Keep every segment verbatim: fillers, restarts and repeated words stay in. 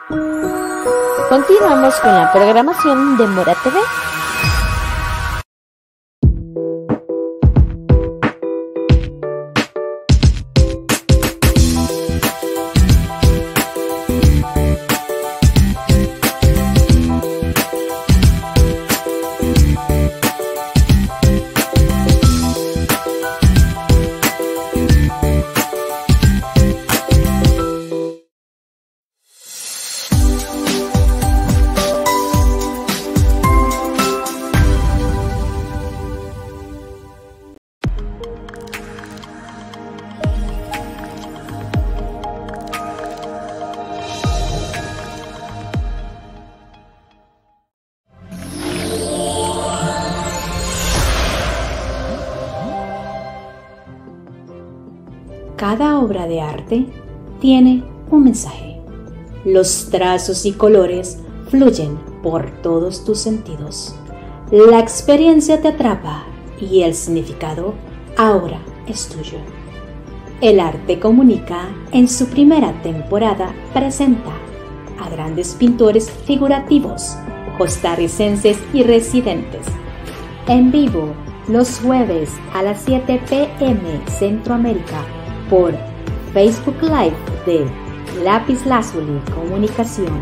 Continuamos con la programación de Mora T V. Cada obra de arte tiene un mensaje. Los trazos y colores fluyen por todos tus sentidos. La experiencia te atrapa y el significado ahora es tuyo. El Arte Comunica, en su primera temporada, presenta a grandes pintores figurativos, costarricenses y residentes. En vivo, los jueves a las siete p m Centroamérica, por Facebook Live de Lápiz Lazuli Comunicación.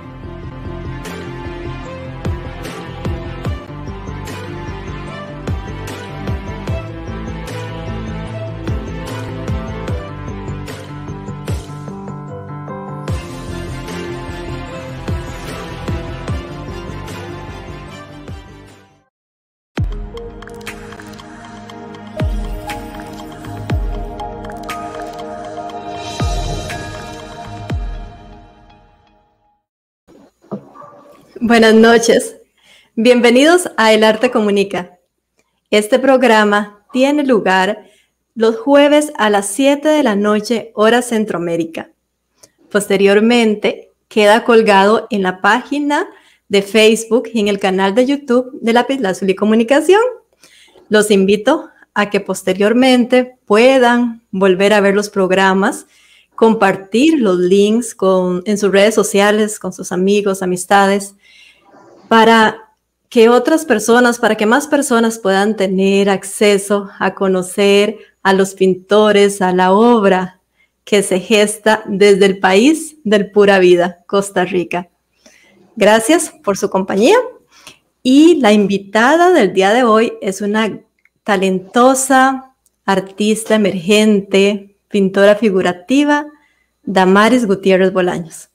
Buenas noches. Bienvenidos a El Arte Comunica. Este programa tiene lugar los jueves a las siete de la noche, hora Centroamérica. Posteriormente, queda colgado en la página de Facebook y en el canal de YouTube de Lápiz Lazuli Comunicación. Los invito a que posteriormente puedan volver a ver los programas, compartir los links con, en sus redes sociales, con sus amigos, amistades, para que otras personas, para que más personas puedan tener acceso a conocer a los pintores, a la obra que se gesta desde el país del pura vida, Costa Rica. Gracias por su compañía. Y la invitada del día de hoy es una talentosa artista emergente, pintora figurativa, Damaris Gutiérrez Bolaños.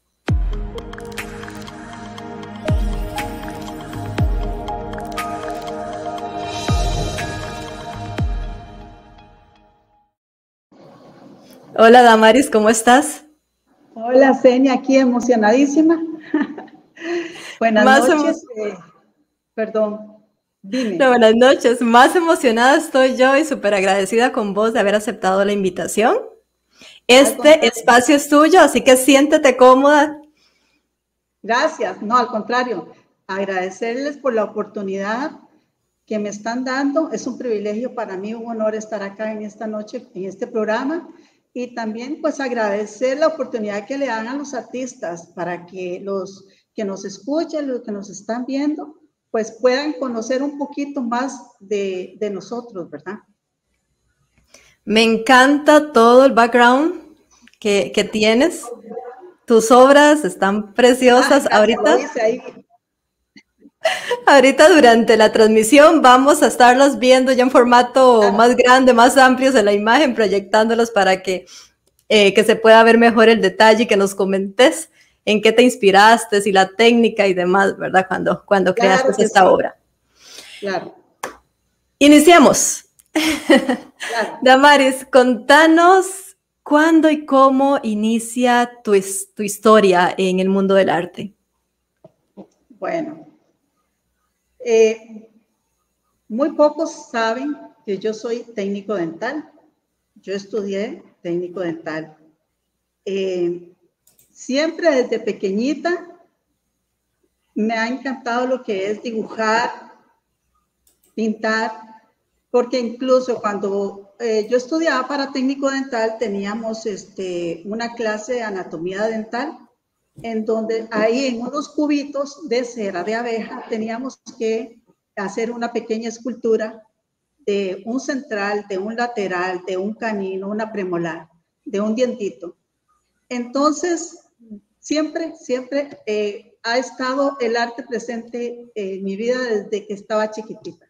Hola Damaris, ¿cómo estás? Hola Senia, aquí emocionadísima. Buenas Más noches. Eh, perdón, dime. No, buenas noches. Más emocionada estoy yo y súper agradecida con vos de haber aceptado la invitación. Este espacio es tuyo, así que siéntete cómoda. Gracias. No, al contrario, agradecerles por la oportunidad que me están dando. Es un privilegio para mí, un honor estar acá en esta noche, en este programa. Y también pues agradecer la oportunidad que le dan a los artistas para que los que nos escuchen, los que nos están viendo, pues puedan conocer un poquito más de, de nosotros, ¿verdad? Me encanta todo el background que, que tienes. Tus obras están preciosas. Ah, ahorita, ahorita durante la transmisión vamos a estarlas viendo ya en formato claro. más grande, más amplios en la imagen, proyectándolos para que, eh, que se pueda ver mejor el detalle y que nos comentes en qué te inspiraste, si la técnica y demás, ¿verdad? Cuando, cuando claro creaste esta sí. obra. Claro. Iniciamos. Claro. Damaris, contanos cuándo y cómo inicia tu, tu historia en el mundo del arte. Bueno, eh, muy pocos saben que yo soy técnico dental. Yo estudié técnico dental. Eh, siempre desde pequeñita me ha encantado lo que es dibujar, pintar, porque incluso cuando eh, yo estudiaba para técnico dental teníamos este, una clase de anatomía dental en donde ahí en unos cubitos de cera de abeja teníamos que hacer una pequeña escultura de un central, de un lateral, de un canino, una premolar, de un dientito. Entonces, siempre, siempre eh, ha estado el arte presente en mi vida desde que estaba chiquitita.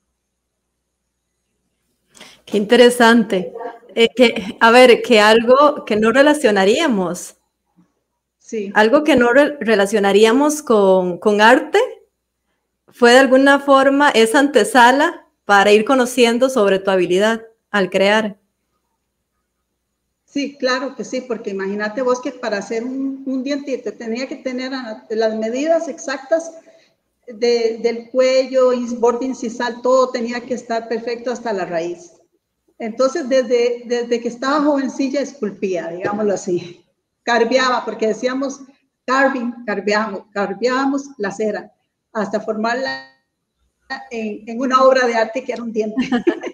Qué interesante. Eh, que, a ver, que algo que no relacionaríamos. Sí. Algo que no re relacionaríamos con, con arte fue de alguna forma esa antesala para ir conociendo sobre tu habilidad al crear. Sí, claro que sí, porque imagínate vos que para hacer un, un dientito tenía que tener las medidas exactas de, del cuello, borde incisal, todo tenía que estar perfecto hasta la raíz. Entonces, desde, desde que estaba jovencilla, esculpía, digámoslo así. Carveaba, porque decíamos carving, carveamos, carveábamos la cera, hasta formarla en, en una obra de arte que era un diente.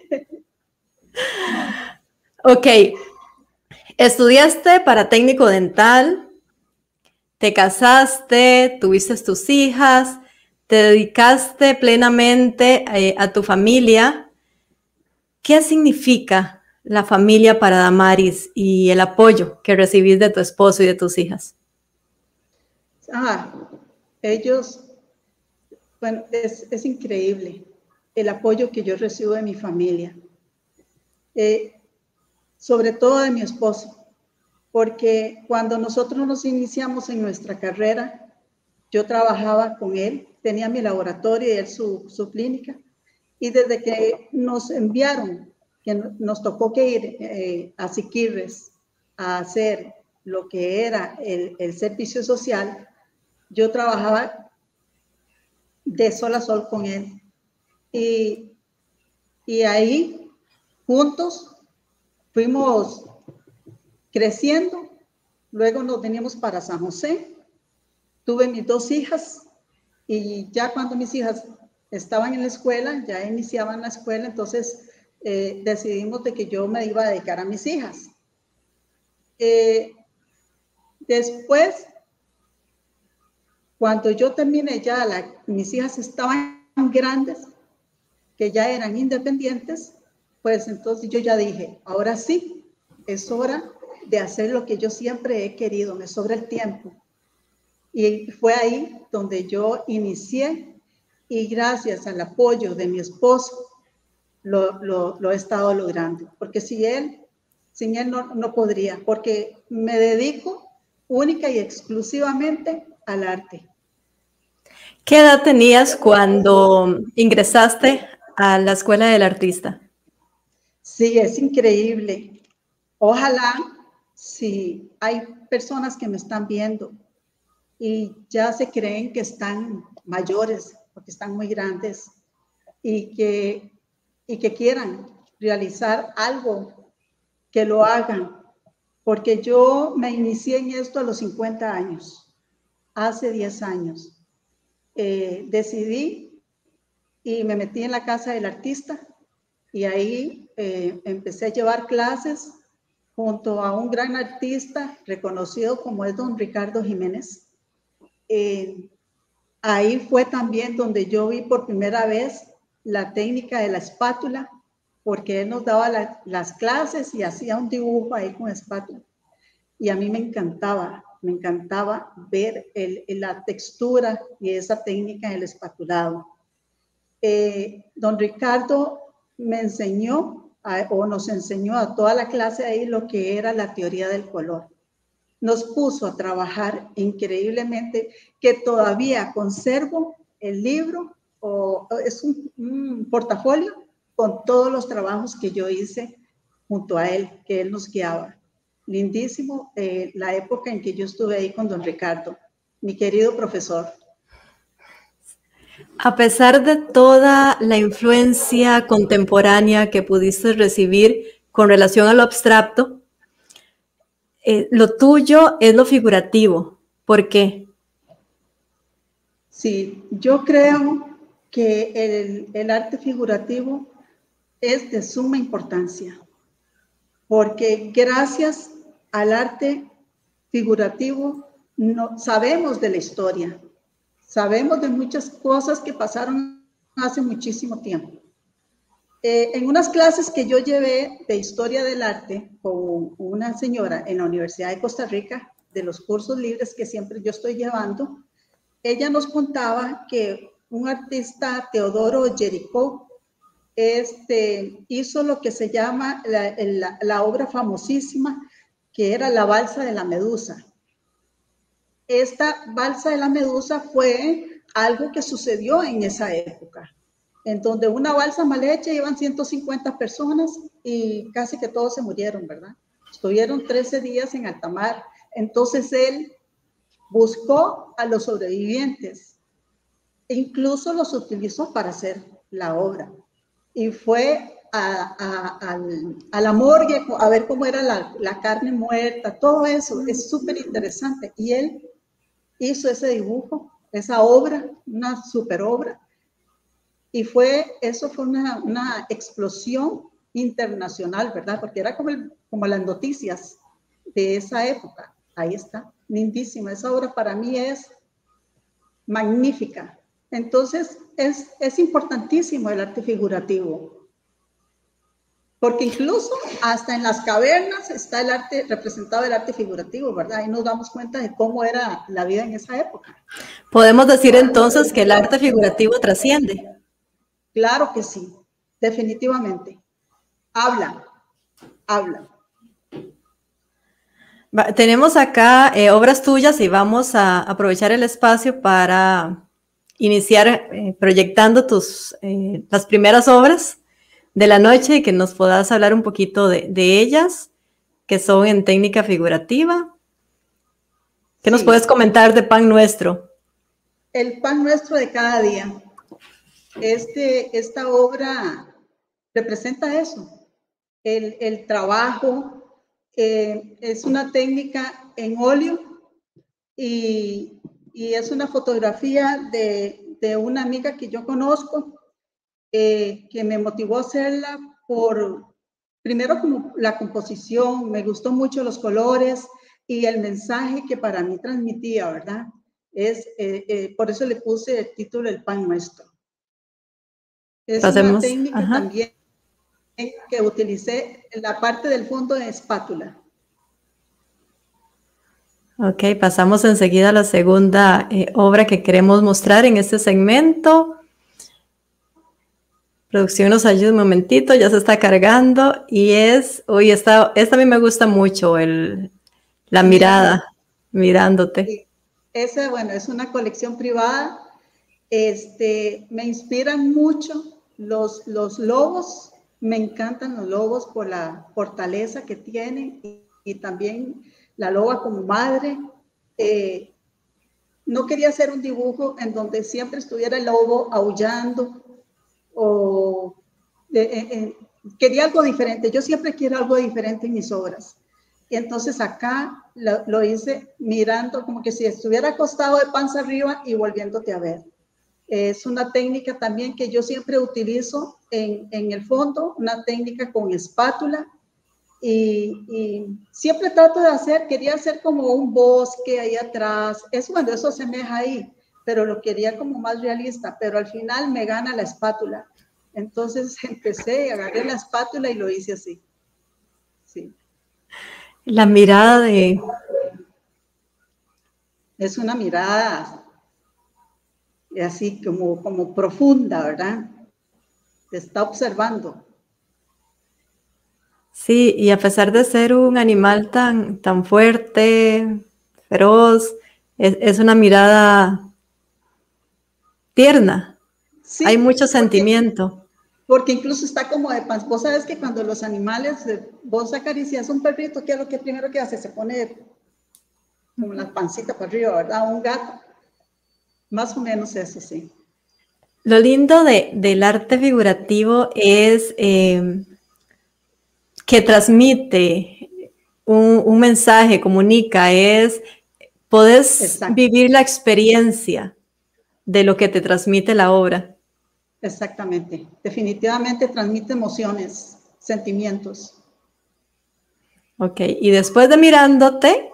Ok. Estudiaste para técnico dental, te casaste, tuviste tus hijas, te dedicaste plenamente eh, a tu familia. ¿Qué significa la familia para Damaris y el apoyo que recibís de tu esposo y de tus hijas? Ah, ellos, bueno, es, es increíble el apoyo que yo recibo de mi familia. Eh, sobre todo de mi esposo, porque cuando nosotros nos iniciamos en nuestra carrera, yo trabajaba con él, tenía mi laboratorio y él su, su clínica, y desde que nos enviaron, que nos tocó que ir eh, a Siquirres a hacer lo que era el, el servicio social, yo trabajaba de sol a sol con él, y, y ahí juntos fuimos creciendo. Luego nos venimos para San José. Tuve mis dos hijas y ya cuando mis hijas estaban en la escuela, ya iniciaban la escuela, entonces eh, decidimos de que yo me iba a dedicar a mis hijas. Eh, después, cuando yo terminé ya, la, mis hijas estaban grandes, que ya eran independientes, pues entonces yo ya dije, ahora sí, es hora de hacer lo que yo siempre he querido, me sobra el tiempo. Y fue ahí donde yo inicié y gracias al apoyo de mi esposo lo, lo, lo he estado logrando. Porque si él, sin él no, no podría, porque me dedico única y exclusivamente al arte. ¿Qué edad tenías cuando ingresaste a la Escuela del Artista? Sí, es increíble. Ojalá, si hay personas que me están viendo y ya se creen que están mayores, porque están muy grandes, y que, y que quieran realizar algo, que lo hagan, porque yo me inicié en esto a los cincuenta años, hace diez años. Eh, decidí y me metí en la Casa del Artista y ahí eh, empecé a llevar clases junto a un gran artista reconocido como es don Ricardo Jiménez. Eh, ahí fue también donde yo vi por primera vez la técnica de la espátula, porque él nos daba la, las clases y hacía un dibujo ahí con espátula. Y a mí me encantaba, me encantaba ver el, la textura y esa técnica del espatulado. Eh, don Ricardo me enseñó, a, o nos enseñó a toda la clase ahí lo que era la teoría del color. Nos puso a trabajar increíblemente, que todavía conservo el libro, o es un, un portafolio con todos los trabajos que yo hice junto a él, que él nos guiaba. Lindísimo eh, la época en que yo estuve ahí con don Ricardo, mi querido profesor. A pesar de toda la influencia contemporánea que pudiste recibir con relación a lo abstracto, eh, lo tuyo es lo figurativo. ¿Por qué? Sí, yo creo que el, el arte figurativo es de suma importancia, porque gracias al arte figurativo no, sabemos de la historia, sabemos de muchas cosas que pasaron hace muchísimo tiempo. Eh, en unas clases que yo llevé de historia del arte con una señora en la Universidad de Costa Rica, de los cursos libres que siempre yo estoy llevando, ella nos contaba que un artista, Teodoro Géricault, este, hizo lo que se llama la, la, la obra famosísima, que era la balsa de la Medusa. Esta balsa de la Medusa fue algo que sucedió en esa época, en donde una balsa mal hecha iban ciento cincuenta personas y casi que todos se murieron, ¿verdad? Estuvieron trece días en alta mar. Entonces él buscó a los sobrevivientes e incluso los utilizó para hacer la obra. Y fue a, a, a, a la morgue a ver cómo era la, la carne muerta, todo eso es súper interesante. Y él hizo ese dibujo, esa obra, una super obra. Y fue, eso fue una, una explosión internacional, ¿verdad? Porque era como, el, como las noticias de esa época. Ahí está, lindísima. Esa obra para mí es magnífica. Entonces, es, es importantísimo el arte figurativo. Porque incluso hasta en las cavernas está el arte, representado el arte figurativo, ¿verdad? Ahí nos damos cuenta de cómo era la vida en esa época. Podemos decir entonces que el arte figurativo trasciende. Claro que sí, definitivamente. Habla, habla. Va, tenemos acá eh, obras tuyas y vamos a aprovechar el espacio para iniciar eh, proyectando tus, eh, las primeras obras de la noche y que nos puedas hablar un poquito de, de ellas, que son en técnica figurativa. ¿Qué sí. nos puedes comentar de Pan Nuestro? El pan nuestro de cada día. Este, esta obra representa eso, el, el trabajo, eh, es una técnica en óleo y, y es una fotografía de, de una amiga que yo conozco, eh, que me motivó a hacerla por, primero como la composición, me gustó mucho los colores y el mensaje que para mí transmitía, ¿verdad? Es, eh, eh, por eso le puse el título El Pan Nuestro. Es Pasemos. Una técnica Ajá. también que utilicé en la parte del fondo de espátula. Ok, pasamos enseguida a la segunda eh, obra que queremos mostrar en este segmento. Producción nos ayuda un momentito, ya se está cargando y es, uy, esta, esta a mí me gusta mucho, el, la mirada, mirándote. Sí. Esa, bueno, es una colección privada. Este, me inspiran mucho los, los lobos, me encantan los lobos por la fortaleza que tienen y, y también la loba como madre. Eh, no quería hacer un dibujo en donde siempre estuviera el lobo aullando o de, eh, eh, quería algo diferente. Yo siempre quiero algo diferente en mis obras. Y entonces acá lo, lo hice mirando como que si estuviera acostado de panza arriba y volviéndote a ver. Es una técnica también que yo siempre utilizo en, en el fondo, una técnica con espátula y, y siempre trato de hacer, quería hacer como un bosque ahí atrás, eso, bueno, eso asemeja ahí, pero lo quería como más realista, pero al final me gana la espátula. Entonces empecé, agarré la espátula y lo hice así. Sí. La mirada de... Es una mirada así como, como profunda, ¿verdad? Te está observando. Sí, y a pesar de ser un animal tan, tan fuerte, feroz, es, es una mirada tierna. Sí, hay mucho porque, sentimiento. Porque incluso está como de pan. Vos sabes que cuando los animales, vos acaricias un perrito, ¿qué es lo que primero que hace? Se pone como la pancita para arriba, ¿verdad? Un gato. Más o menos eso, sí. Lo lindo de, del arte figurativo es eh, que transmite un, un mensaje, comunica, es, podés Exacto. vivir la experiencia de lo que te transmite la obra. Exactamente. Definitivamente transmite emociones, sentimientos. Ok, y después de mirándote,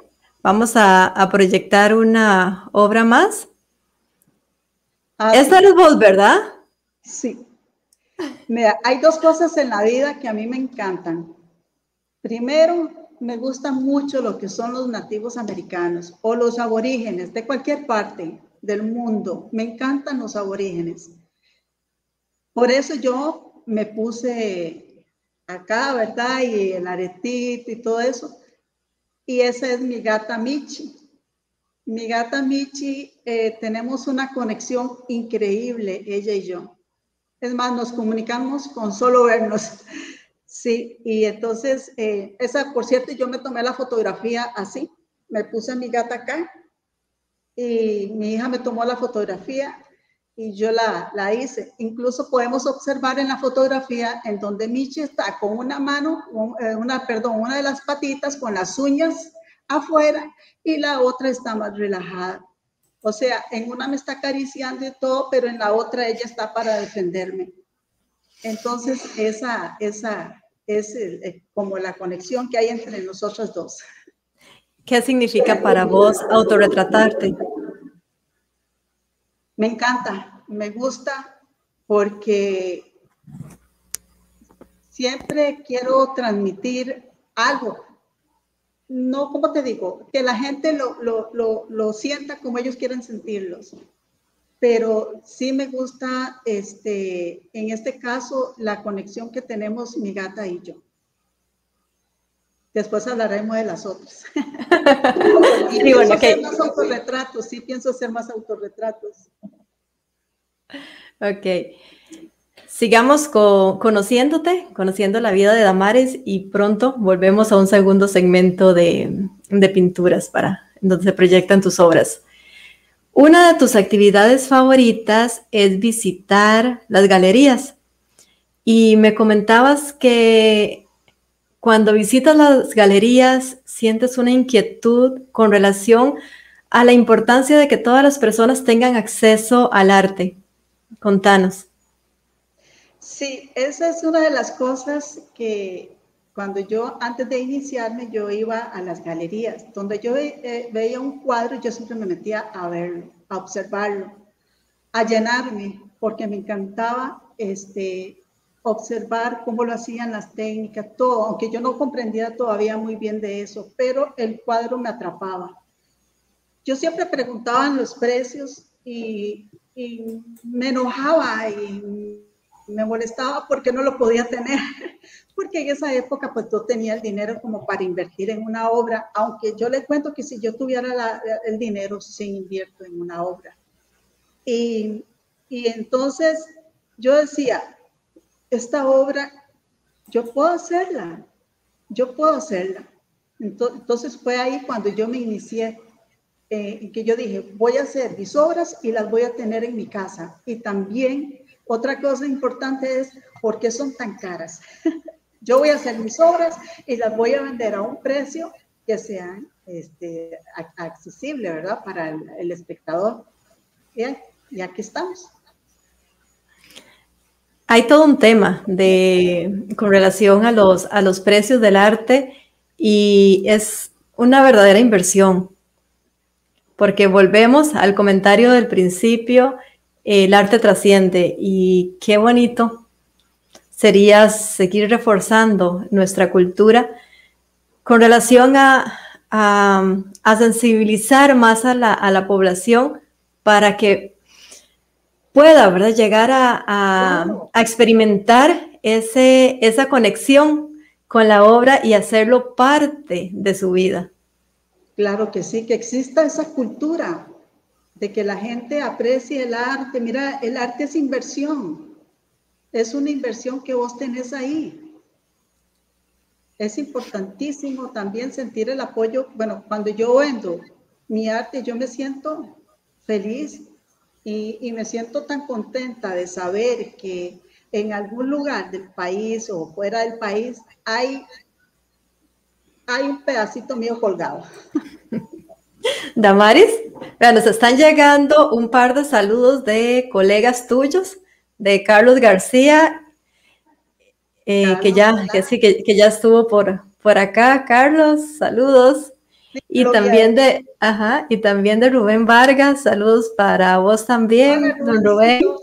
vamos a, a proyectar una obra más. Ah, Esta sí. eres vos, ¿verdad? Sí. Mira, hay dos cosas en la vida que a mí me encantan. Primero, me gusta mucho lo que son los nativos americanos o los aborígenes de cualquier parte del mundo. Me encantan los aborígenes. Por eso yo me puse acá, ¿verdad? Y el aretito y todo eso. Y esa es mi gata Michi. Mi gata Michi, eh, tenemos una conexión increíble, ella y yo. Es más, nos comunicamos con solo vernos. Sí, y entonces, eh, esa, por cierto, yo me tomé la fotografía así. Me puse a mi gata acá y mi hija me tomó la fotografía y yo la, la hice. Incluso podemos observar en la fotografía en donde Michi está con una mano, una, perdón, una de las patitas con las uñas afuera y la otra está más relajada. O sea, en una me está acariciando y todo, pero en la otra ella está para defenderme. Entonces, esa, esa es el, como la conexión que hay entre nosotros dos. ¿Qué significa para vos autorretratarte? Me encanta, me gusta porque siempre quiero transmitir algo. No, ¿cómo te digo? Que la gente lo, lo, lo, lo sienta como ellos quieren sentirlos. Pero sí me gusta, este, en este caso, la conexión que tenemos mi gata y yo. Después hablaremos de las otras. y Sí, pienso bueno, hacer okay. más autorretratos, sí pienso hacer más autorretratos. Ok. Sigamos co conociéndote, conociendo la vida de Damaris y pronto volvemos a un segundo segmento de, de pinturas para donde se proyectan tus obras. Una de tus actividades favoritas es visitar las galerías y me comentabas que cuando visitas las galerías sientes una inquietud con relación a la importancia de que todas las personas tengan acceso al arte. Contanos. Sí, esa es una de las cosas que cuando yo, antes de iniciarme, yo iba a las galerías, donde yo eh, veía un cuadro, yo siempre me metía a verlo, a observarlo, a llenarme, porque me encantaba este, observar cómo lo hacían las técnicas, todo, aunque yo no comprendía todavía muy bien de eso, pero el cuadro me atrapaba. Yo siempre preguntaba los precios y, y me enojaba y me molestaba porque no lo podía tener, porque en esa época pues no tenía el dinero como para invertir en una obra, aunque yo les cuento que si yo tuviera la, el dinero, sí invierto en una obra. Y, y entonces yo decía, esta obra, yo puedo hacerla, yo puedo hacerla. Entonces fue ahí cuando yo me inicié, eh, que yo dije, voy a hacer mis obras y las voy a tener en mi casa. Y también otra cosa importante es, ¿por qué son tan caras? Yo voy a hacer mis obras y las voy a vender a un precio que sea este, accesible, ¿verdad? Para el, el espectador. Y, y aquí estamos. Hay todo un tema de, con relación a los, a los precios del arte y es una verdadera inversión. Porque volvemos al comentario del principio, el arte trasciende y qué bonito sería seguir reforzando nuestra cultura con relación a, a, a sensibilizar más a la, a la población para que pueda, ¿verdad?, llegar a, a, Claro. a experimentar ese, esa conexión con la obra y hacerlo parte de su vida. Claro que sí, que exista esa cultura de que la gente aprecie el arte. Mira, el arte es inversión. Es una inversión que vos tenés ahí. Es importantísimo también sentir el apoyo. Bueno, cuando yo vendo mi arte, yo me siento feliz y, y me siento tan contenta de saber que en algún lugar del país o fuera del país hay, hay un pedacito mío colgado. Damaris, nos están llegando un par de saludos de colegas tuyos, de Carlos García, eh, Carlos, que, ya, que, sí, que, que ya estuvo por, por acá. Carlos, saludos. Y Lo también vi. de, ajá, y también de Rubén Vargas, saludos para vos también, Hola, don Rubén. Rubéncito.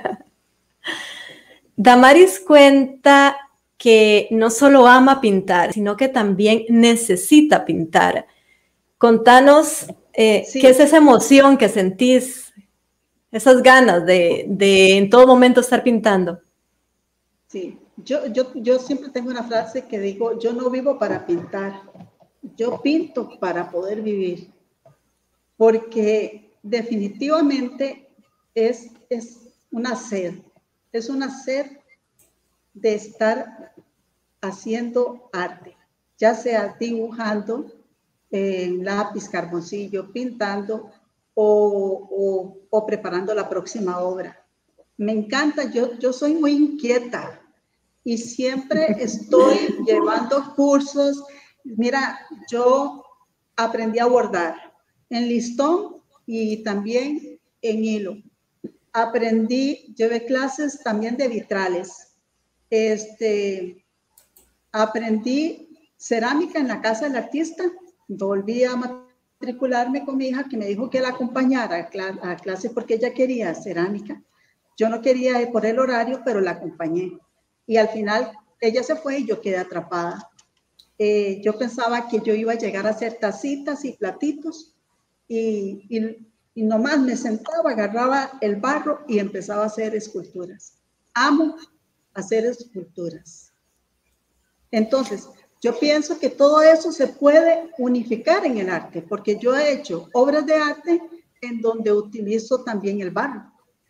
Damaris cuenta que no solo ama pintar, sino que también necesita pintar. Contanos, eh, Sí. ¿qué es esa emoción que sentís? Esas ganas de, de en todo momento estar pintando. Sí, yo, yo, yo siempre tengo una frase que digo, yo no vivo para pintar, yo pinto para poder vivir, porque definitivamente es, es una sed, es una sed de estar haciendo arte, ya sea dibujando en lápiz, carboncillo, pintando o, o, o preparando la próxima obra. Me encanta, yo, yo soy muy inquieta y siempre estoy llevando cursos. Mira, yo aprendí a bordar en listón y también en hilo. Aprendí, llevé clases también de vitrales. Este, aprendí cerámica en la casa del artista. Volví a matricularme con mi hija que me dijo que la acompañara a clases porque ella quería cerámica. Yo no quería ir por el horario, pero la acompañé. Y al final ella se fue y yo quedé atrapada. Eh, yo pensaba que yo iba a llegar a hacer tacitas y platitos y, y, y nomás me sentaba, agarraba el barro y empezaba a hacer esculturas. Amo hacer esculturas. Entonces, yo pienso que todo eso se puede unificar en el arte, porque yo he hecho obras de arte en donde utilizo también el barro.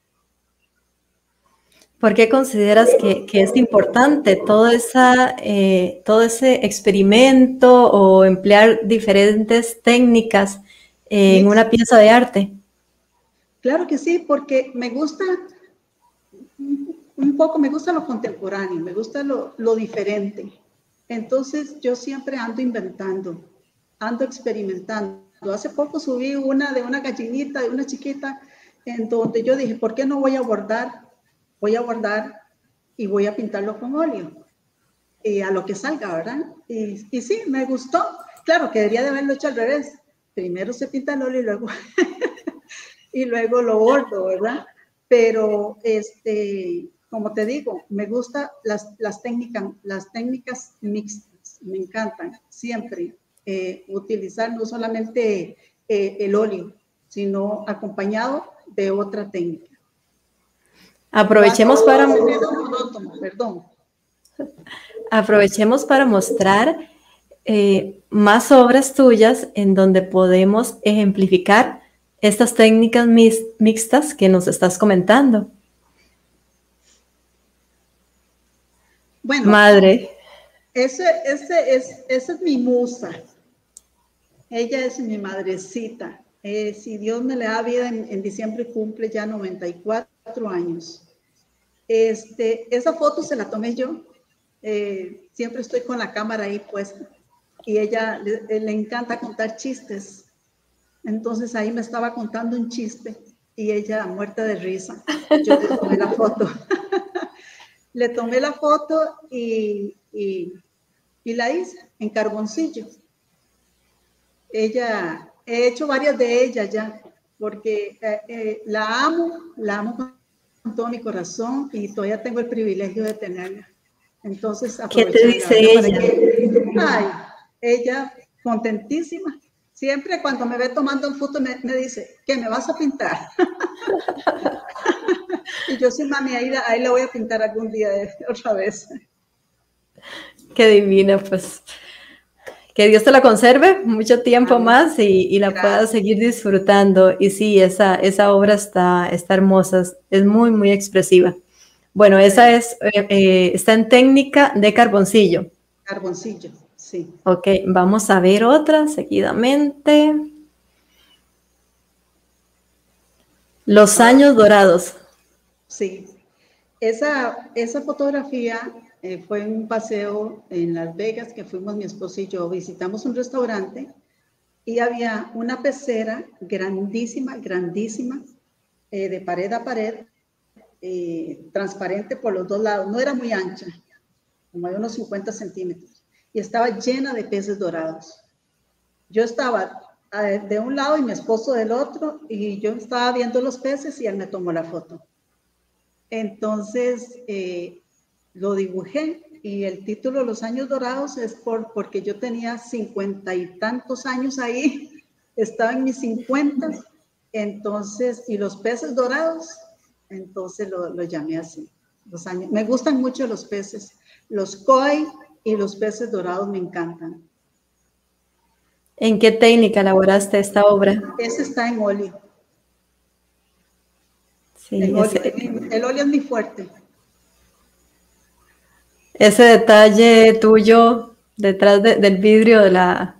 ¿Por qué consideras que, que es importante todo, esa, eh, todo ese experimento o emplear diferentes técnicas eh, en una pieza de arte? Claro que sí, porque me gusta un poco, me gusta lo contemporáneo, me gusta lo, lo diferente. Entonces yo siempre ando inventando, ando experimentando. Hace poco subí una de una gallinita, de una chiquita, en donde yo dije, ¿por qué no voy a bordar? Voy a bordar y voy a pintarlo con óleo. Y a lo que salga, ¿verdad? Y, y sí, me gustó. Claro, que debería de haberlo hecho al revés. Primero se pinta el óleo y luego, y luego lo bordo, ¿verdad? Pero, este, como te digo, me gustan las, las, técnicas, las técnicas mixtas. Me encantan siempre eh, utilizar no solamente eh, el óleo, sino acompañado de otra técnica. Aprovechemos para, Perdón. aprovechemos para mostrar eh, más obras tuyas en donde podemos ejemplificar estas técnicas mixtas que nos estás comentando. Bueno, madre. Ese, ese, es, esa es mi musa. Ella es mi madrecita. Eh, si Dios me le da vida, en, en diciembre cumple ya noventa y cuatro años. Este, esa foto se la tomé yo. Eh, siempre estoy con la cámara ahí puesta. Y ella le, le encanta contar chistes. Entonces ahí me estaba contando un chiste y ella muerta de risa. Yo le tomé la foto. Le tomé la foto y, y, y la hice en carboncillo. Ella, he hecho varias de ellas ya, porque eh, eh, la amo, la amo con todo mi corazón y todavía tengo el privilegio de tenerla. Entonces, ¿qué te dice ella? Que, ay, ella contentísima. Siempre cuando me ve tomando un foto me, me dice, ¿qué me vas a pintar? Y yo sí, mami, ahí, ahí la voy a pintar algún día de, otra vez. Qué divina, pues. Que Dios te la conserve mucho tiempo Amén. Más y, y la Gracias. Puedas seguir disfrutando. Y sí, esa, esa obra está, está hermosa, es muy, muy expresiva. Bueno, sí. Esa es, eh, eh, está en técnica de carboncillo. Carboncillo, sí. Ok, vamos a ver otra seguidamente. Los ah. años dorados. Sí, esa, esa fotografía eh, fue en un paseo en Las Vegas que fuimos mi esposo y yo, visitamos un restaurante y había una pecera grandísima, grandísima, eh, de pared a pared, eh, transparente por los dos lados, no era muy ancha, como de unos cincuenta centímetros, y estaba llena de peces dorados. yo estaba eh, de un lado y mi esposo del otro, y yo estaba viendo los peces y él me tomó la foto. Entonces, eh, lo dibujé, y el título Los Años Dorados es por, porque yo tenía cincuenta y tantos años ahí, estaba en mis cincuenta, entonces, y los peces dorados, entonces lo, lo llamé así. Los años, me gustan mucho los peces, los koi y los peces dorados me encantan. ¿En qué técnica elaboraste esta obra? Ese está en óleo. Sí, el, óleo ese, el óleo es muy fuerte. ese detalle tuyo detrás de, del vidrio de la,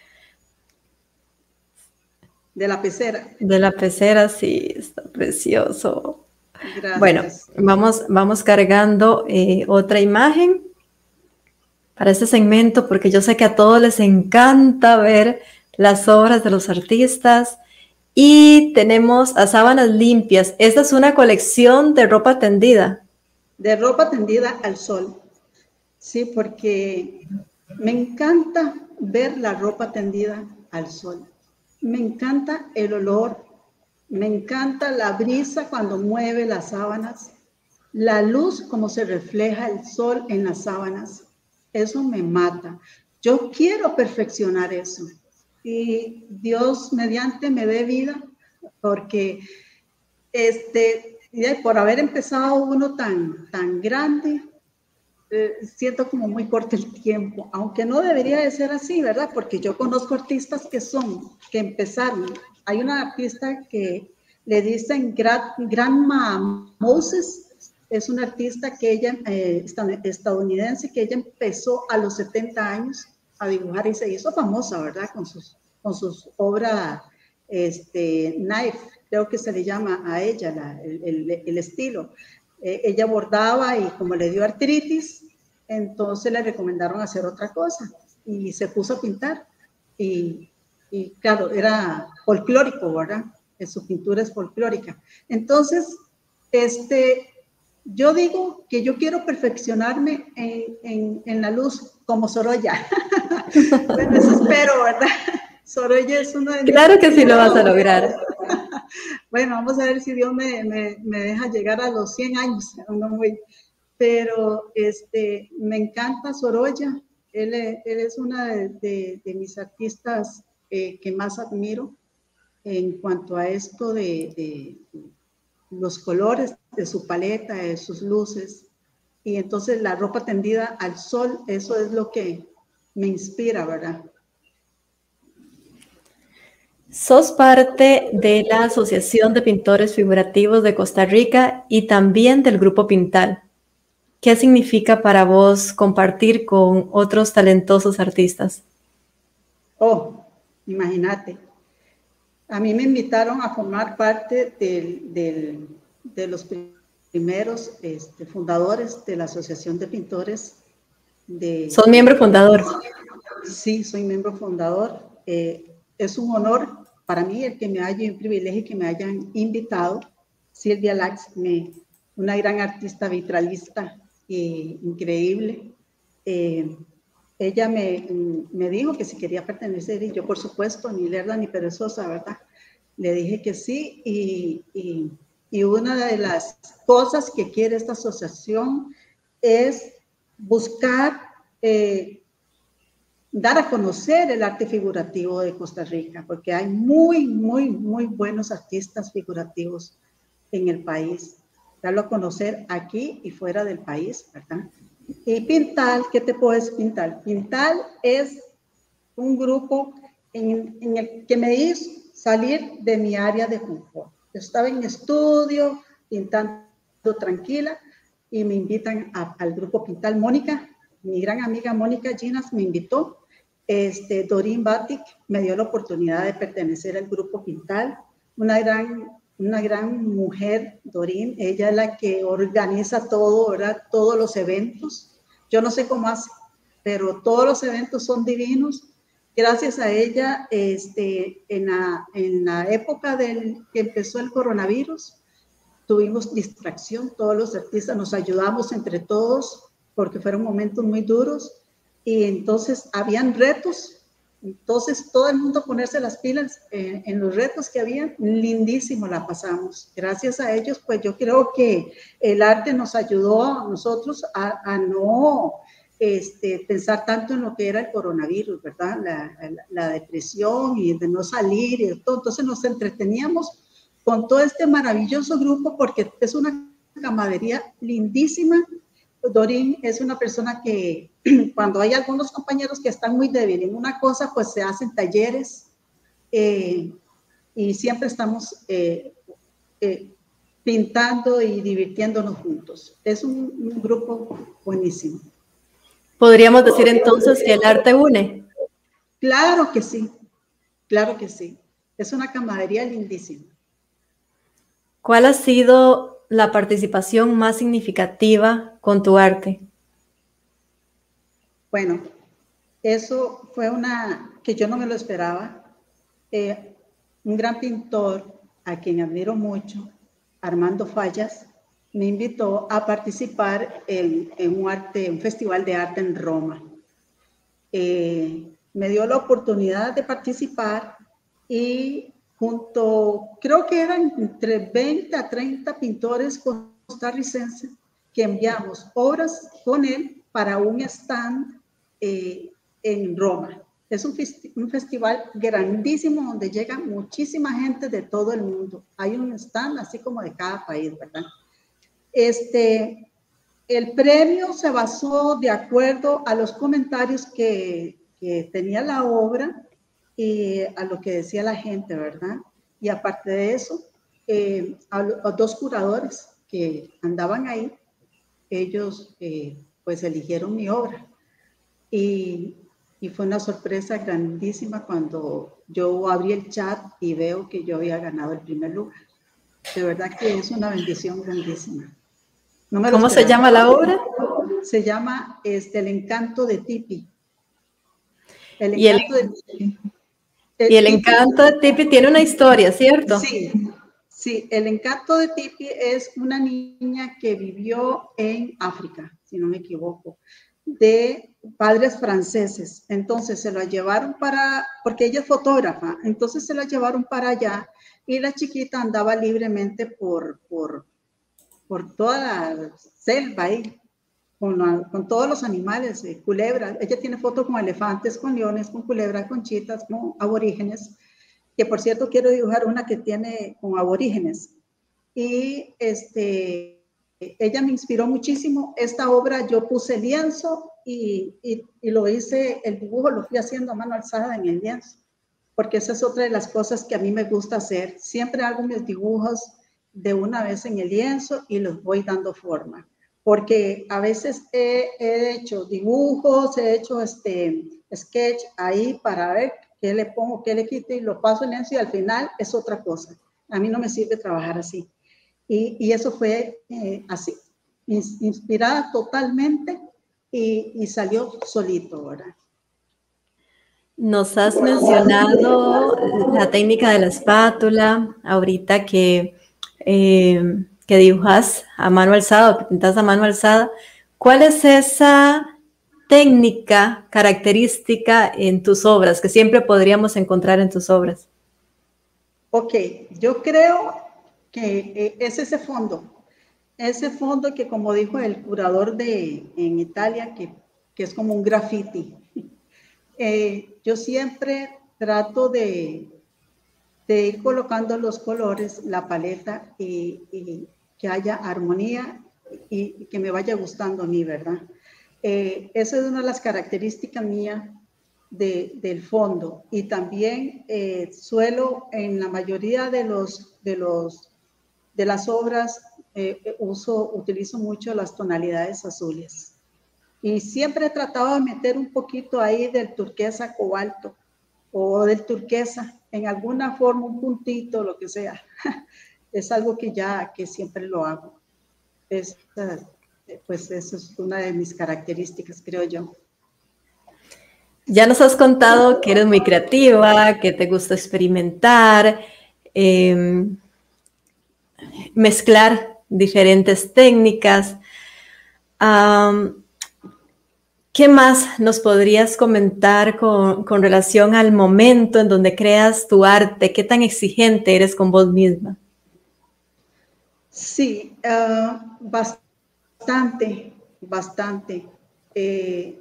de la pecera. De la pecera, sí, está precioso. Gracias. Bueno, vamos, vamos cargando eh, otra imagen para este segmento, porque yo sé que a todos les encanta ver las obras de los artistas. Y tenemos a Sábanas Limpias. Esta es una colección de ropa tendida. De ropa tendida al sol. Sí, porque me encanta ver la ropa tendida al sol. Me encanta el olor, me encanta la brisa cuando mueve las sábanas, la luz como se refleja el sol en las sábanas. Eso me mata. Yo quiero perfeccionar eso. Y Dios mediante me dé vida, porque este, por haber empezado uno tan, tan grande, eh, siento como muy corto el tiempo, aunque no debería de ser así, ¿verdad? Porque yo conozco artistas que son, que empezaron. Hay una artista que le dicen Grandma Moses, es una artista que ella, eh, estadounidense, que ella empezó a los setenta años a dibujar y se hizo famosa, ¿verdad? Con sus, con sus obras, este, Knife, creo que se le llama a ella la, el, el, el estilo. Eh, ella bordaba y como le dio artritis, entonces le recomendaron hacer otra cosa y se puso a pintar. Y, y claro, era folclórico, ¿verdad? Su pintura es folclórica. Entonces, este... yo digo que yo quiero perfeccionarme en, en, en la luz como Sorolla. Bueno, eso espero, ¿verdad? Sorolla es uno de mis... Claro que sí lo vas a lograr. Bueno, vamos a ver si Dios me, me, me deja llegar a los cien años. No muy, pero este, me encanta Sorolla. Él, él es una de, de, de mis artistas eh, que más admiro en cuanto a esto de... de, de los colores de su paleta, de sus luces, y entonces la ropa tendida al sol, eso es lo que me inspira, ¿verdad? Sos parte de la Asociación de Pintores Figurativos de Costa Rica y también del Grupo Pintal. ¿Qué significa para vos compartir con otros talentosos artistas? Oh, imagínate. A mí me invitaron a formar parte del, del, de los primeros este, fundadores de la Asociación de Pintores. De, ¿Sos miembro fundador? Sí, soy miembro fundador. Eh, es un honor para mí el que me haya, un privilegio que me hayan invitado. Silvia Lax, me, una gran artista vitralista eh, increíble. Eh, Ella me, me dijo que si quería pertenecer y yo, por supuesto, ni lerda ni perezosa, ¿verdad? Le dije que sí y, y, y una de las cosas que quiere esta asociación es buscar eh, dar a conocer el arte figurativo de Costa Rica, porque hay muy, muy, muy buenos artistas figurativos en el país. Darlo a conocer aquí y fuera del país, ¿verdad? Y Pintal, ¿qué te puedo decir Pintal? Pintal es un grupo en, en el que me hizo salir de mi área de confort. Yo estaba en mi estudio, pintando tranquila, y me invitan a, al grupo Pintal. Mónica, mi gran amiga Mónica Ginas me invitó. Este, Dorín Batic me dio la oportunidad de pertenecer al grupo Pintal. Una gran... una gran mujer, Dorín, ella es la que organiza todo, ¿verdad? Todos los eventos. Yo no sé cómo hace, pero todos los eventos son divinos. Gracias a ella, este, en, la, en la época del que empezó el coronavirus, tuvimos distracción, todos los artistas nos ayudamos entre todos, porque fueron momentos muy duros, y entonces habían retos Entonces, todo el mundo ponerse las pilas eh, en los retos que había, lindísimo la pasamos. Gracias a ellos, pues yo creo que el arte nos ayudó a nosotros a, a no este, pensar tanto en lo que era el coronavirus, ¿verdad? La, la, la depresión y de no salir y todo. Entonces nos entreteníamos con todo este maravilloso grupo porque es una camaradería lindísima. Dorín es una persona que cuando hay algunos compañeros que están muy débiles en una cosa, pues se hacen talleres eh, y siempre estamos eh, eh, pintando y divirtiéndonos juntos. Es un, un grupo buenísimo. ¿Podríamos decir entonces que el arte une? Claro que sí, claro que sí. Es una camaradería lindísima. ¿Cuál ha sido la participación más significativa con tu arte? Bueno, eso fue una que yo no me lo esperaba. Eh, un gran pintor a quien admiro mucho, Armando Fallas, me invitó a participar en, en un, arte, un festival de arte en Roma. Eh, me dio la oportunidad de participar y junto, creo que eran entre veinte a treinta pintores costarricenses que enviamos obras con él para un stand eh, en Roma. Es un, un festival grandísimo donde llega muchísima gente de todo el mundo. Hay un stand así como de cada país, ¿verdad? Este, el premio se basó de acuerdo a los comentarios que, que tenía la obra y a lo que decía la gente, ¿verdad? Y aparte de eso, eh, a, a dos curadores que andaban ahí, ellos eh, pues eligieron mi obra. Y, y fue una sorpresa grandísima cuando yo abrí el chat y veo que yo había ganado el primer lugar. De verdad que es una bendición grandísima. No me lo ¿Cómo esperaba. se llama la obra? Se llama este, El encanto de Tipi. El y el, encanto de Tipi. El y el Tipi, encanto de Tipi tiene una historia, ¿cierto? Sí, sí. El encanto de Tipi es una niña que vivió en África, si no me equivoco, de padres franceses. Entonces se la llevaron para, porque ella es fotógrafa, entonces se la llevaron para allá y la chiquita andaba libremente por, por, por toda la selva ahí. Con, la, con todos los animales, eh, culebras. Ella tiene fotos con elefantes, con leones, con culebras, con chitas, con aborígenes, que por cierto quiero dibujar una que tiene con aborígenes. Y este, ella me inspiró muchísimo. Esta obra yo puse lienzo y, y, y lo hice, el dibujo lo fui haciendo a mano alzada en el lienzo, porque esa es otra de las cosas que a mí me gusta hacer. Siempre hago mis dibujos de una vez en el lienzo y los voy dando forma. Porque a veces he, he hecho dibujos, he hecho este sketch ahí para ver qué le pongo, qué le quito y lo paso en lienzo y al final es otra cosa. A mí no me sirve trabajar así. Y, y eso fue eh, así, inspirada totalmente y, y salió solito, ¿verdad? Nos has mencionado la técnica de la espátula, ahorita que... Eh, que dibujas a mano alzada o que pintas a mano alzada, ¿cuál es esa técnica característica en tus obras que siempre podríamos encontrar en tus obras? Ok, yo creo que es ese fondo, ese fondo que como dijo el curador de, en Italia, que, que es como un graffiti. Eh, yo siempre trato de, de ir colocando los colores, la paleta y, y que haya armonía y, y que me vaya gustando a mí, ¿verdad? Eh, esa es una de las características mías de, del fondo y también eh, suelo en la mayoría de los de los de las obras eh, uso utilizo mucho las tonalidades azules y siempre he tratado de meter un poquito ahí del turquesa cobalto o del turquesa en alguna forma, un puntito, lo que sea. Es algo que ya, que siempre lo hago. Es, pues eso es una de mis características, creo yo. Ya nos has contado que eres muy creativa, que te gusta experimentar, eh, mezclar diferentes técnicas. Um, ¿Qué más nos podrías comentar con, con relación al momento en donde creas tu arte? ¿Qué tan exigente eres con vos misma? Sí, uh, bastante, bastante. Eh,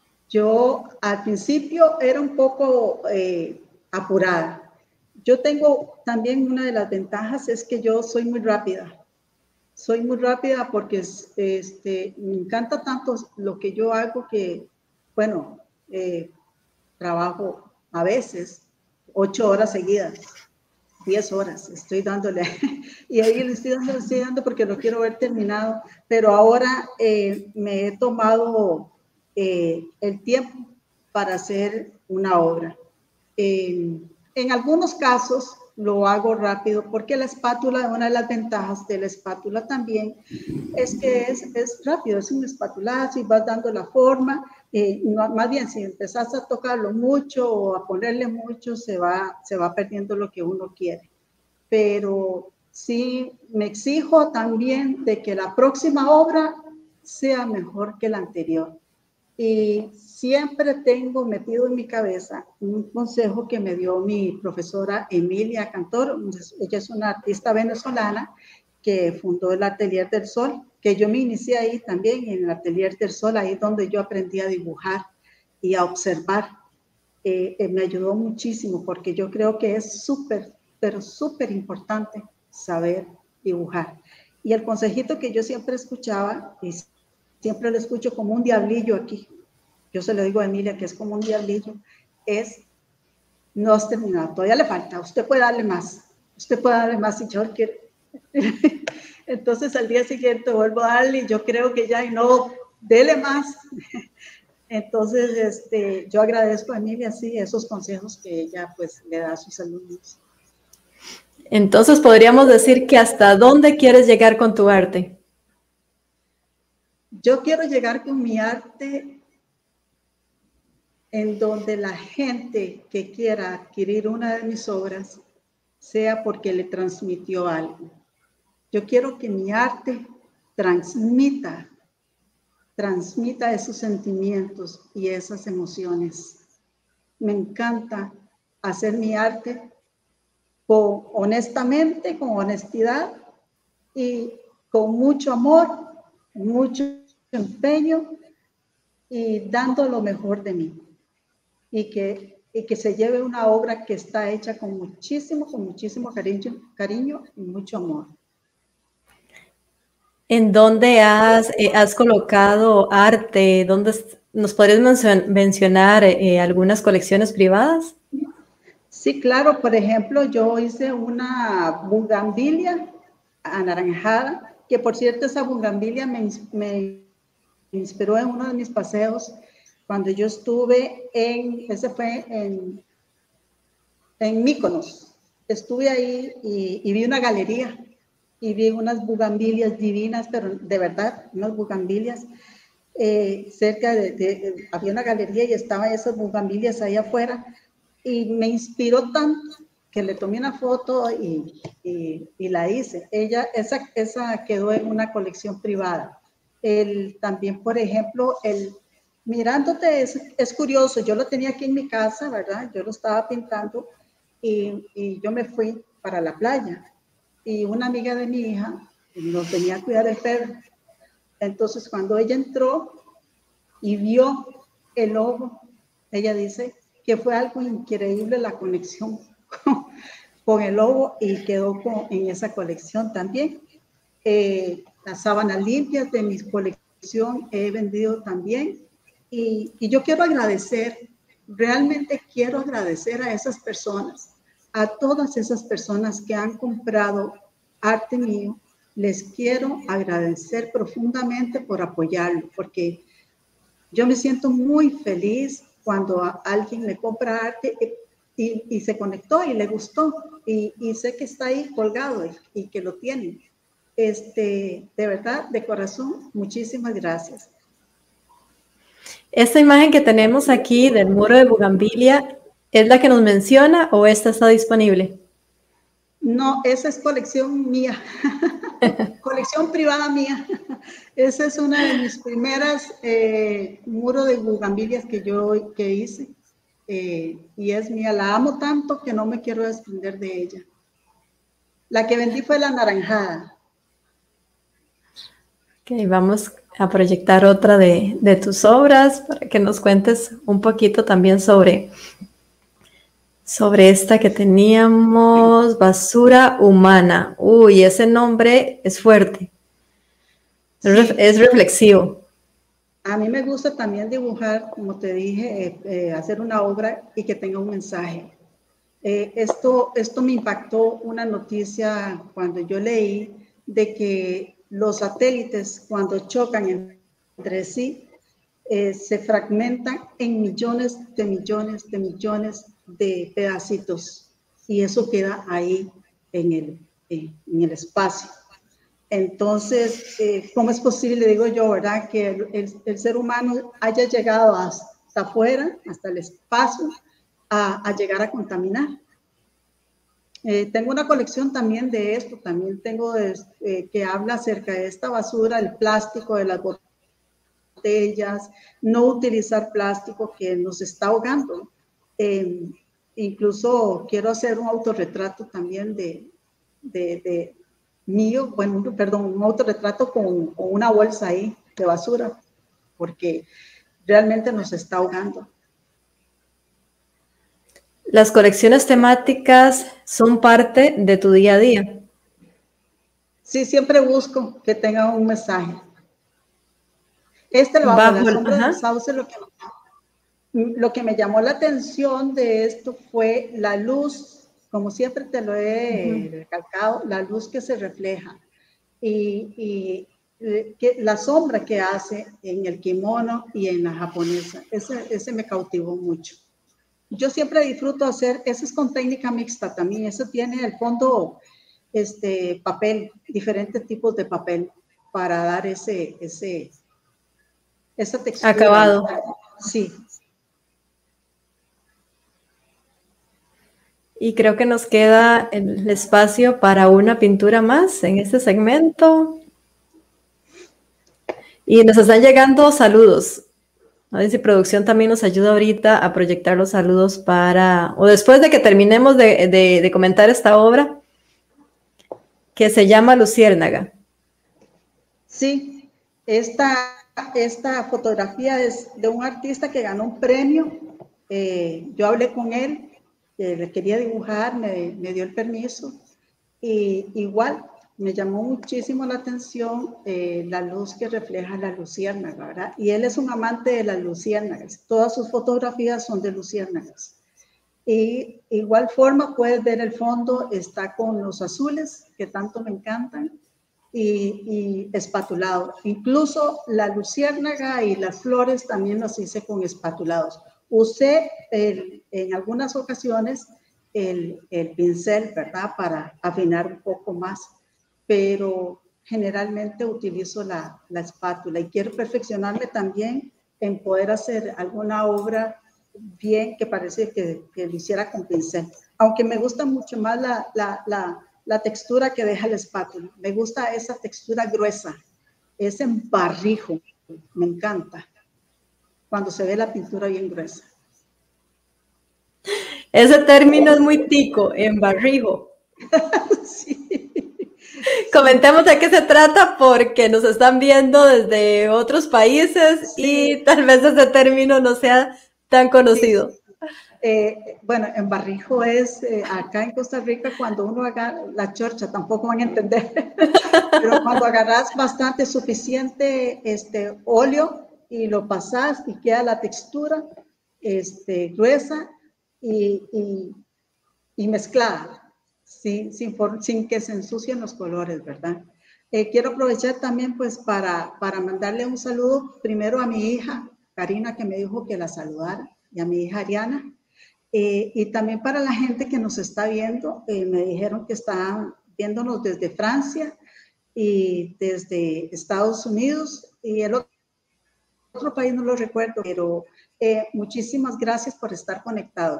yo al principio era un poco eh, apurada. Yo tengo también una de las ventajas es que yo soy muy rápida. Soy muy rápida porque este, me encanta tanto lo que yo hago que, bueno, eh, trabajo a veces ocho horas seguidas, diez horas, estoy dándole, y ahí le estoy dando, le estoy dando porque lo quiero ver terminado, pero ahora eh, me he tomado eh, el tiempo para hacer una obra. Eh, en algunos casos lo hago rápido porque la espátula, una de las ventajas de la espátula también es que es, es rápido, es un espatulazo y vas dando la forma. Eh, no, más bien, si empezás a tocarlo mucho o a ponerle mucho, se va, se va perdiendo lo que uno quiere. Pero sí me exijo también de que la próxima obra sea mejor que la anterior. Y siempre tengo metido en mi cabeza un consejo que me dio mi profesora Emilia Cantor. Ella es una artista venezolana que fundó el Atelier del Sol, que yo me inicié ahí también, en el Atelier del Sol, ahí donde yo aprendí a dibujar y a observar. Eh, eh, me ayudó muchísimo porque yo creo que es súper, pero súper importante saber dibujar. Y el consejito que yo siempre escuchaba, y siempre lo escucho como un diablillo aquí, yo se lo digo a Emilia que es como un diablillo, es: no has terminado, todavía le falta, usted puede darle más, usted puede darle más si yo quiere. Entonces al día siguiente vuelvo a darle y yo creo que ya, y no, dele más. Entonces este, yo agradezco a Emilia, sí, esos consejos que ella pues le da a sus alumnos. Entonces podríamos decir que ¿hasta dónde quieres llegar con tu arte? Yo quiero llegar con mi arte en donde la gente que quiera adquirir una de mis obras sea porque le transmitió algo. Yo quiero que mi arte transmita, transmita esos sentimientos y esas emociones. Me encanta hacer mi arte con, honestamente, con honestidad y con mucho amor, mucho empeño y dando lo mejor de mí. Y que, y que se lleve una obra que está hecha con muchísimo, con muchísimo cariño, cariño y mucho amor. ¿En dónde has, eh, has colocado arte? ¿Dónde nos podrías mencion mencionar eh, algunas colecciones privadas? Sí, claro. Por ejemplo, yo hice una bugambilia anaranjada, que por cierto esa bugambilia me, me inspiró en uno de mis paseos cuando yo estuve en, ese fue en, en Mykonos. Estuve ahí y, y vi una galería y vi unas bugambilias divinas, pero de verdad, unas bugambilias. Eh, cerca de, de, de, había una galería y estaban esas bugambilias ahí afuera y me inspiró tanto que le tomé una foto y, y, y la hice. Ella, esa, esa quedó en una colección privada. El, también, por ejemplo, el Mirándote es, es curioso, yo lo tenía aquí en mi casa, ¿verdad? Yo lo estaba pintando y, y yo me fui para la playa y una amiga de mi hija nos venía a cuidar el perro. Entonces cuando ella entró y vio el lobo, ella dice que fue algo increíble la conexión con, con el lobo y quedó con, en esa colección también. Eh, las sábanas limpias de mi colección he vendido también. Y, y yo quiero agradecer, realmente quiero agradecer a esas personas, a todas esas personas que han comprado arte mío. Les quiero agradecer profundamente por apoyarlo, porque yo me siento muy feliz cuando a alguien le compra arte y, y se conectó y le gustó, y, y sé que está ahí colgado y, y que lo tienen. Este, de verdad, de corazón, muchísimas gracias. ¿Esta imagen que tenemos aquí del muro de bugambilia es la que nos menciona o esta está disponible? No, esa es colección mía, colección privada mía. Esa es una de mis primeras eh, muros de bugambilias que yo que hice. Eh, y es mía, la amo tanto que no me quiero desprender de ella. La que vendí fue la anaranjada. Ok, vamos a proyectar otra de, de tus obras para que nos cuentes un poquito también sobre, sobre esta que teníamos, Basura Humana. Uy, ese nombre es fuerte, es, Sí. ref, es reflexivo. A mí me gusta también dibujar, como te dije, eh, eh, hacer una obra y que tenga un mensaje. Eh, esto, esto me impactó una noticia cuando yo leí de que los satélites cuando chocan entre sí eh, se fragmentan en millones de millones de millones de pedacitos y eso queda ahí en el, eh, en el espacio. Entonces, eh, ¿cómo es posible, digo yo, verdad, que el, el, el ser humano haya llegado hasta afuera, hasta el espacio, a, a llegar a contaminar? Eh, tengo una colección también de esto, también tengo de, eh, que habla acerca de esta basura, el plástico, de las botellas, no utilizar plástico que nos está ahogando. Eh, incluso quiero hacer un autorretrato también de, de, de mío, bueno, perdón, un autorretrato con, con una bolsa ahí de basura, porque realmente nos está ahogando. Las colecciones temáticas son parte de tu día a día. Sí, siempre busco que tenga un mensaje. Este lo hago, Bajo, la sombra ajá. del sauce, lo que, lo que me llamó la atención de esto fue la luz, como siempre te lo he uh-huh. recalcado, la luz que se refleja y, y que, la sombra que hace en el kimono y en la japonesa, ese, ese me cautivó mucho. Yo siempre disfruto hacer, eso es con técnica mixta también, eso tiene el fondo, este, papel, diferentes tipos de papel para dar ese, ese, esa textura. Acabado. Sí. Y creo que nos queda el espacio para una pintura más en este segmento. Y nos están llegando saludos. A ver si producción también nos ayuda ahorita a proyectar los saludos para, o después de que terminemos de, de, de comentar esta obra, que se llama Luciérnaga. Sí, esta, esta fotografía es de un artista que ganó un premio. Eh, yo hablé con él, que le quería dibujar, me, me dio el permiso. Y igual, me llamó muchísimo la atención eh, la luz que refleja la luciérnaga, ¿verdad? Y él es un amante de las luciérnagas. Todas sus fotografías son de luciérnagas. Y igual forma puedes ver el fondo, está con los azules, que tanto me encantan, y, y espatulado. Incluso la luciérnaga y las flores también los hice con espatulados. Usé el, en algunas ocasiones el, el pincel, ¿verdad? Para afinar un poco más, pero generalmente utilizo la, la espátula y quiero perfeccionarme también en poder hacer alguna obra bien que parece que, que lo hiciera con pincel. Aunque me gusta mucho más la, la, la, la textura que deja la espátula. Me gusta esa textura gruesa, ese embarrijo, me encanta cuando se ve la pintura bien gruesa. Ese término es muy tico, embarrijo. Sí. Comentemos de qué se trata porque nos están viendo desde otros países sí. Y tal vez ese término no sea tan conocido. Sí. Eh, bueno, embarrijo es eh, acá en Costa Rica cuando uno agarra la chorcha, tampoco van a entender, pero cuando agarras bastante, suficiente este, óleo y lo pasas y queda la textura este, gruesa y, y, y mezclada, sin, sin, por, sin que se ensucien los colores, ¿verdad? Eh, quiero aprovechar también pues para, para mandarle un saludo primero a mi hija, Karina, que me dijo que la saludara, y a mi hija Ariana, eh, y también para la gente que nos está viendo, eh, me dijeron que están viéndonos desde Francia y desde Estados Unidos, y el otro, otro país no lo recuerdo, pero eh, muchísimas gracias por estar conectados.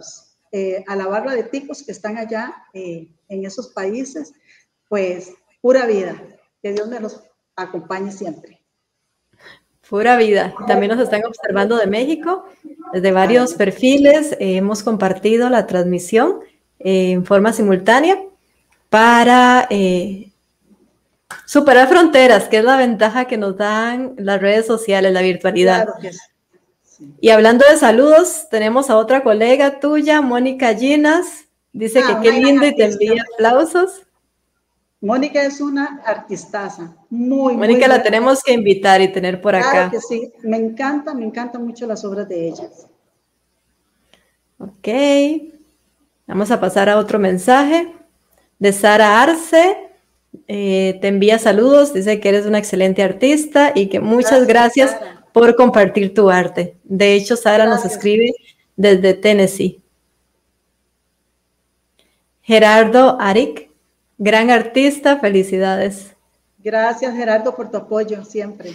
eh, a la barra de ticos que están allá eh, en esos países, pues pura vida. Que Dios me los acompañe siempre. Pura vida. También nos están observando de México, desde varios perfiles. Eh, hemos compartido la transmisión eh, en forma simultánea para eh, superar fronteras, que es la ventaja que nos dan las redes sociales, la virtualidad. Claro que sí. Sí. Y hablando de saludos, tenemos a otra colega tuya, Mónica Ginas. Dice ah, que qué lindo y te envía aplausos. Mónica es una artistaza, muy, Mónica muy la buena. Tenemos que invitar y tener por claro acá. Claro que sí, me encanta, me encantan mucho las obras de ellas. Ok, vamos a pasar a otro mensaje de Sara Arce. Eh, te envía saludos, dice que eres una excelente artista y que muchas gracias, gracias por compartir tu arte. De hecho, Sara gracias. Nos escribe desde Tennessee. Gerardo Aric. Gran artista, felicidades. Gracias, Gerardo, por tu apoyo siempre.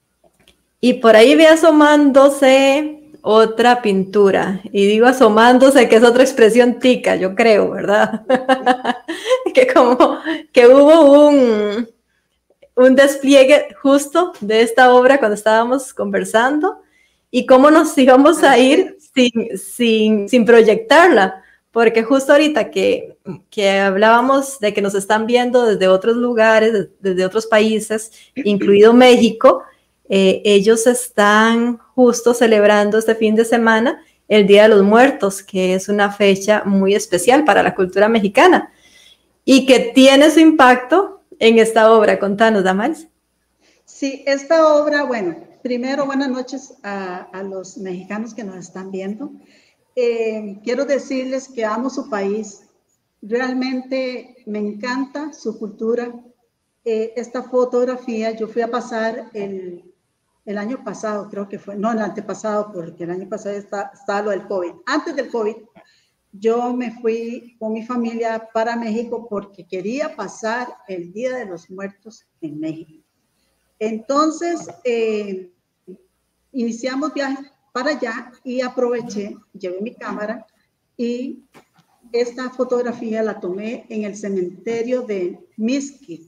Y por ahí ve asomándose otra pintura. Y digo asomándose, que es otra expresión tica, yo creo, ¿verdad? que como que hubo un, un despliegue justo de esta obra cuando estábamos conversando y cómo nos íbamos a ir sin, sin, sin proyectarla. Porque justo ahorita que, que hablábamos de que nos están viendo desde otros lugares, desde otros países, incluido México, eh, ellos están justo celebrando este fin de semana el Día de los Muertos, que es una fecha muy especial para la cultura mexicana y que tiene su impacto en esta obra. Contanos, Damaris. Sí, esta obra, bueno, primero buenas noches a, a los mexicanos que nos están viendo. Eh, quiero decirles que amo su país, realmente me encanta su cultura. Eh, esta fotografía yo fui a pasar el, el año pasado, creo que fue, no el antepasado, porque el año pasado está, estaba lo del COVID. Antes del COVID, yo me fui con mi familia para México porque quería pasar el Día de los Muertos en México. Entonces, eh, iniciamos viajes para allá y aproveché, llevé mi cámara y esta fotografía la tomé en el cementerio de Mixquic.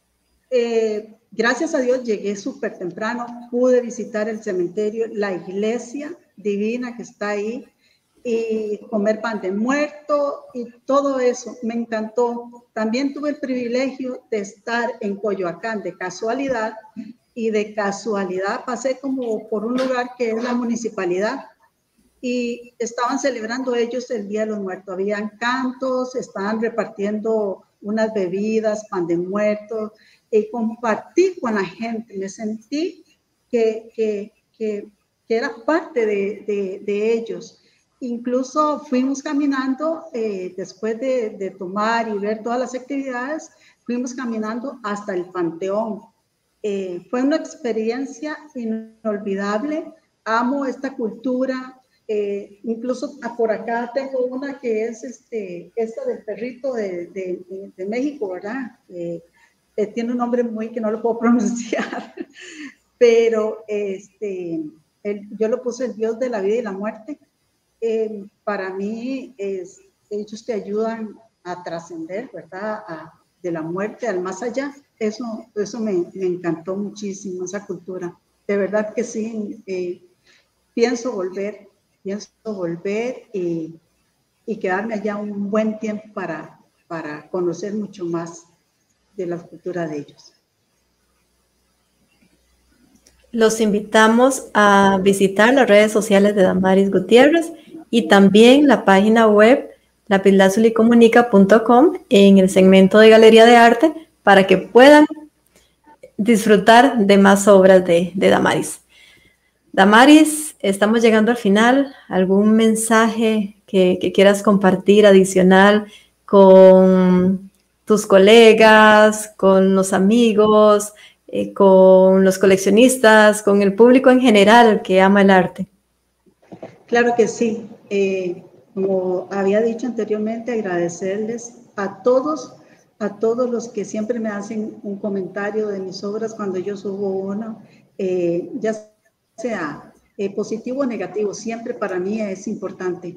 Eh, gracias a Dios llegué súper temprano, pude visitar el cementerio, la iglesia divina que está ahí y comer pan de muerto y todo eso, me encantó. También tuve el privilegio de estar en Coyoacán de casualidad y de casualidad pasé como por un lugar que es la municipalidad y estaban celebrando ellos el Día de los Muertos. Habían cantos, estaban repartiendo unas bebidas, pan de muertos, y compartí con la gente. Me sentí que, que, que, que era parte de, de, de ellos. Incluso fuimos caminando, eh, después de, de tomar y ver todas las actividades, fuimos caminando hasta el Panteón. Eh, fue una experiencia inolvidable. Amo esta cultura. Eh, incluso por acá tengo una que es este, esta del perrito de, de, de, de México, ¿verdad? Eh, eh, tiene un nombre muy que no lo puedo pronunciar, pero este, el, yo lo puse el Dios de la vida y la muerte. Eh, para mí, es, ellos te ayudan a trascender, ¿verdad? A, de la muerte al más allá. Eso, eso me, me encantó muchísimo, esa cultura. De verdad que sí, eh, pienso volver, pienso volver y, y quedarme allá un buen tiempo para, para conocer mucho más de la cultura de ellos. Los invitamos a visitar las redes sociales de Damaris Gutiérrez y también la página web lapislazulicomunica punto com en el segmento de Galería de Arte para que puedan disfrutar de más obras de, de Damaris. Damaris, estamos llegando al final. ¿Algún mensaje que, que quieras compartir adicional con tus colegas, con los amigos, eh, con los coleccionistas, con el público en general que ama el arte? Claro que sí. Eh, como había dicho anteriormente, agradecerles a todos, a todos los que siempre me hacen un comentario de mis obras cuando yo subo uno, eh, ya sea eh, positivo o negativo, siempre para mí es importante.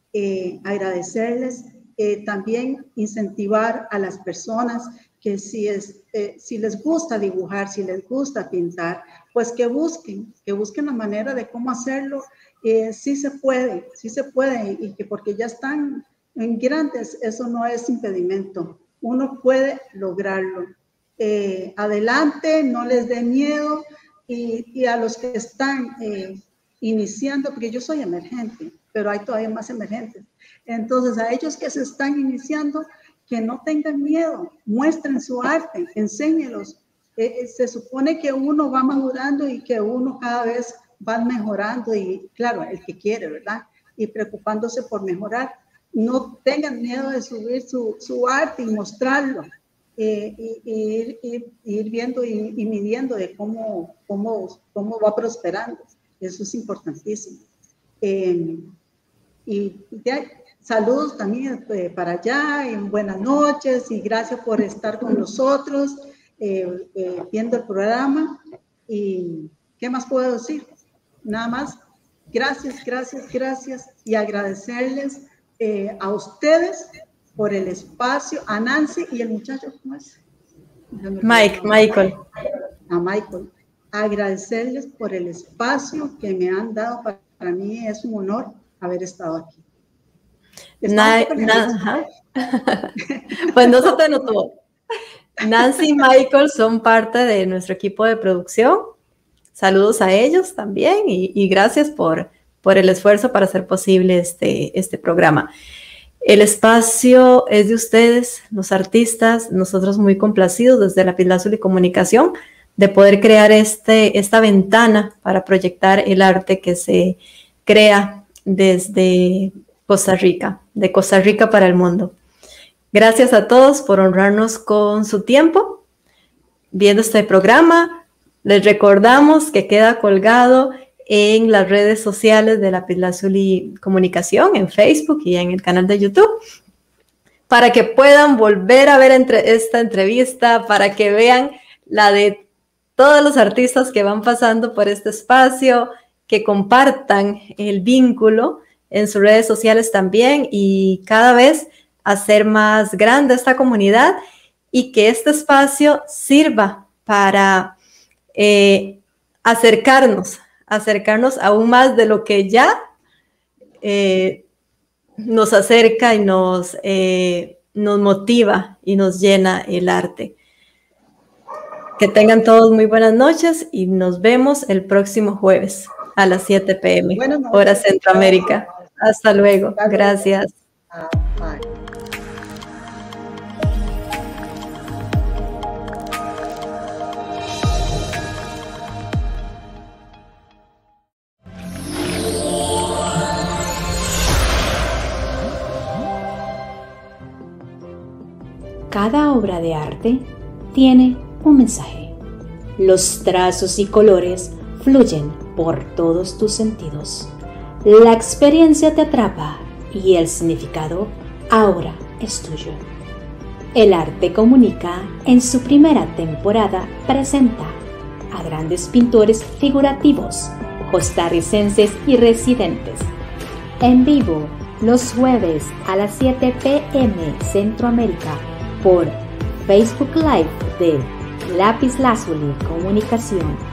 eh, agradecerles, eh, también incentivar a las personas que si, es, eh, si les gusta dibujar, si les gusta pintar, pues que busquen, que busquen la manera de cómo hacerlo. Eh, sí se puede, sí se puede, y que porque ya están en grandes, eso no es impedimento. Uno puede lograrlo. Eh, adelante, no les dé miedo, y, y a los que están eh, iniciando, porque yo soy emergente, pero hay todavía más emergentes. Entonces, a ellos que se están iniciando, que no tengan miedo, muestren su arte, enséñelos. Eh, se supone que uno va madurando y que uno cada vez va mejorando, y claro, el que quiere, ¿verdad? Y preocupándose por mejorar. No tengan miedo de subir su, su arte y mostrarlo, eh, y, y, ir, ir, ir viendo y, y midiendo de cómo, cómo, cómo va prosperando. Eso es importantísimo. Eh, y ya, saludos también eh, para allá, y buenas noches, y gracias por estar con nosotros eh, eh, viendo el programa. Y ¿qué más puedo decir? Nada más, gracias, gracias, gracias, y agradecerles eh, a ustedes por el espacio, a Nancy y el muchacho, ¿cómo es? Mike, Michael. A Michael. Agradecerles por el espacio que me han dado. Para, para mí es un honor haber estado aquí. Na, na, pues no se te notó. Nancy y Michael son parte de nuestro equipo de producción. Saludos a ellos también, y, y gracias por, por el esfuerzo para hacer posible este, este programa. El espacio es de ustedes, los artistas, nosotros muy complacidos desde Lapislázuli Comunicación de poder crear este, esta ventana para proyectar el arte que se crea desde Costa Rica, de Costa Rica para el mundo. Gracias a todos por honrarnos con su tiempo viendo este programa. Les recordamos que queda colgado en las redes sociales de Lapislázuli Comunicación, en Facebook y en el canal de YouTube, para que puedan volver a ver entre esta entrevista, para que vean la de todos los artistas que van pasando por este espacio, que compartan el vínculo en sus redes sociales también, y cada vez hacer más grande esta comunidad, y que este espacio sirva para eh, acercarnos, acercarnos aún más de lo que ya eh, nos acerca y nos, eh, nos motiva y nos llena el arte. Que tengan todos muy buenas noches, y nos vemos el próximo jueves a las siete p m, hora Centroamérica. Hasta luego. Gracias. Cada obra de arte tiene un mensaje. Los trazos y colores fluyen por todos tus sentidos. La experiencia te atrapa y el significado ahora es tuyo. El Arte Comunica, en su primera temporada, presenta a grandes pintores figurativos, costarricenses y residentes, en vivo los jueves a las siete p m Centroamérica por Facebook Live de Lapislázuli Comunicación.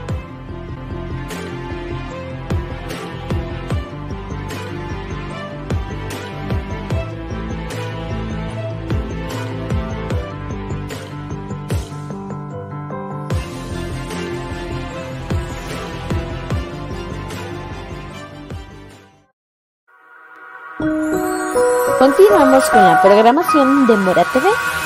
Continuamos con la programación de Mora T V.